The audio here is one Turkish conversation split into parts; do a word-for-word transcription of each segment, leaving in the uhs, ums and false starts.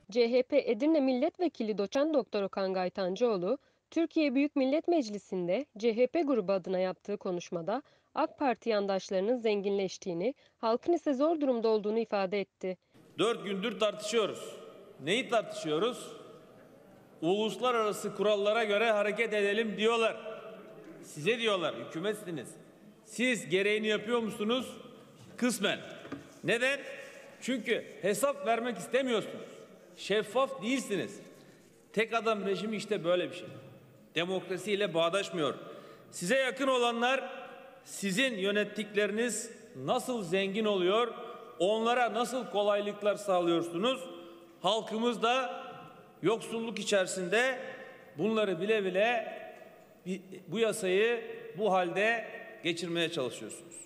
C H P Edirne Milletvekili Doçent Doktor Okan Gaytancıoğlu, Türkiye Büyük Millet Meclisi'nde C H P grubu adına yaptığı konuşmada AK Parti yandaşlarının zenginleştiğini, halkın ise zor durumda olduğunu ifade etti. Dört gündür tartışıyoruz. Neyi tartışıyoruz? Uluslararası kurallara göre hareket edelim diyorlar. Size diyorlar, hükümetsiniz. Siz gereğini yapıyor musunuz? Kısmen. Neden? Çünkü hesap vermek istemiyorsunuz. Şeffaf değilsiniz. Tek adam rejimi işte böyle bir şey. Demokrasiyle bağdaşmıyor. Size yakın olanlar sizin yönettikleriniz nasıl zengin oluyor, onlara nasıl kolaylıklar sağlıyorsunuz? Halkımız da yoksulluk içerisinde bunları bile bile bu yasayı bu halde geçirmeye çalışıyorsunuz.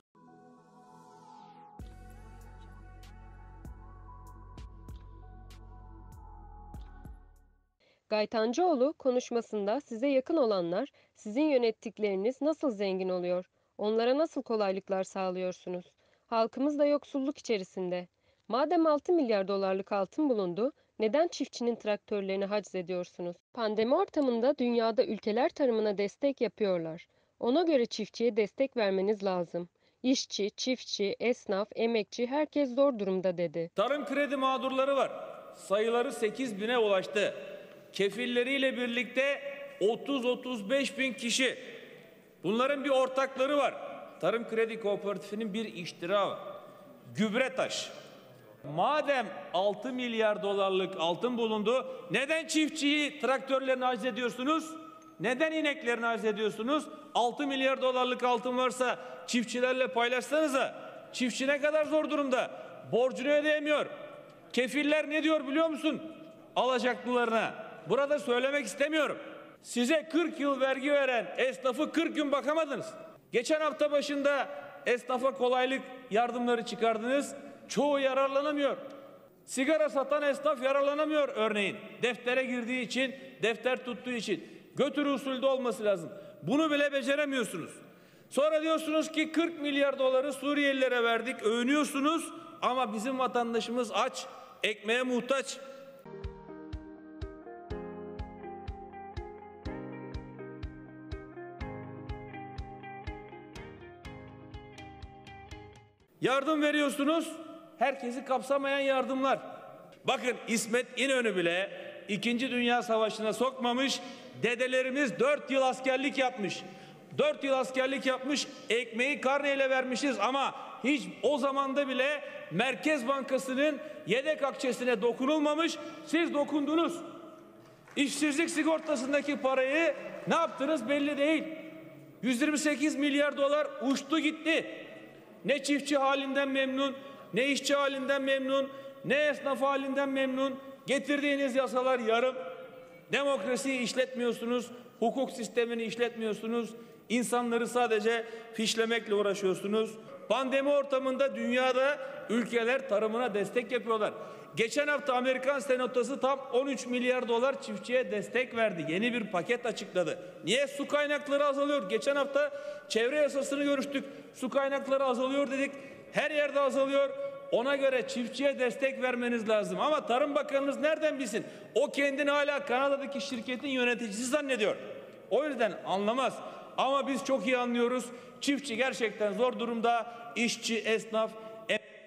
Gaytancıoğlu konuşmasında size yakın olanlar, sizin yönettikleriniz nasıl zengin oluyor, onlara nasıl kolaylıklar sağlıyorsunuz? Halkımız da yoksulluk içerisinde. Madem altı milyar dolarlık altın bulundu, neden çiftçinin traktörlerini haciz ediyorsunuz? Pandemi ortamında dünyada ülkeler tarımına destek yapıyorlar. Ona göre çiftçiye destek vermeniz lazım. İşçi, çiftçi, esnaf, emekçi herkes zor durumda dedi. Tarım kredi mağdurları var. Sayıları sekiz bine ulaştı. Kefilleriyle birlikte otuz otuz beş bin kişi. Bunların bir ortakları var. Tarım Kredi Kooperatifinin bir iştirağı var. Gübretaş. Madem altı milyar dolarlık altın bulundu, neden çiftçiyi traktörlerini haciz ediyorsunuz? Neden ineklerini haciz ediyorsunuz? altı milyar dolarlık altın varsa çiftçilerle paylaşsanıza. Çiftçi ne kadar zor durumda? Borcunu ödeyemiyor. Kefiller ne diyor biliyor musun? Alacaklılarına. Burada söylemek istemiyorum. Size kırk yıl vergi veren esnafı kırk gün bakamadınız. Geçen hafta başında esnafa kolaylık yardımları çıkardınız. Çoğu yararlanamıyor. Sigara satan esnaf yararlanamıyor örneğin. Deftere girdiği için, defter tuttuğu için. Götür usulde olması lazım. Bunu bile beceremiyorsunuz. Sonra diyorsunuz ki kırk milyar doları Suriyelilere verdik, övünüyorsunuz ama bizim vatandaşımız aç, ekmeğe muhtaç. Yardım veriyorsunuz, herkesi kapsamayan yardımlar. Bakın İsmet İnönü bile İkinci Dünya Savaşı'na sokmamış, dedelerimiz dört yıl askerlik yapmış. Dört yıl askerlik yapmış, ekmeği karneyle vermişiz ama hiç o zamanda bile Merkez Bankası'nın yedek akçesine dokunulmamış, siz dokundunuz. İşsizlik sigortasındaki parayı ne yaptınız belli değil. yüz yirmi sekiz milyar dolar uçtu gitti. Ne çiftçi halinden memnun, ne işçi halinden memnun, ne esnaf halinden memnun. Getirdiğiniz yasalar yarım. Demokrasiyi işletmiyorsunuz, hukuk sistemini işletmiyorsunuz. İnsanları sadece fişlemekle uğraşıyorsunuz. Pandemi ortamında dünyada ülkeler tarımına destek yapıyorlar. Geçen hafta Amerikan Senatosu tam on üç milyar dolar çiftçiye destek verdi. Yeni bir paket açıkladı. Niye? Su kaynakları azalıyor. Geçen hafta çevre yasasını görüştük. Su kaynakları azalıyor dedik. Her yerde azalıyor. Ona göre çiftçiye destek vermeniz lazım. Ama Tarım Bakanınız nereden bilsin? O kendini hala Kanada'daki şirketin yöneticisi zannediyor. O yüzden anlamaz. Ama biz çok iyi anlıyoruz. Çiftçi gerçekten zor durumda. İşçi, esnaf,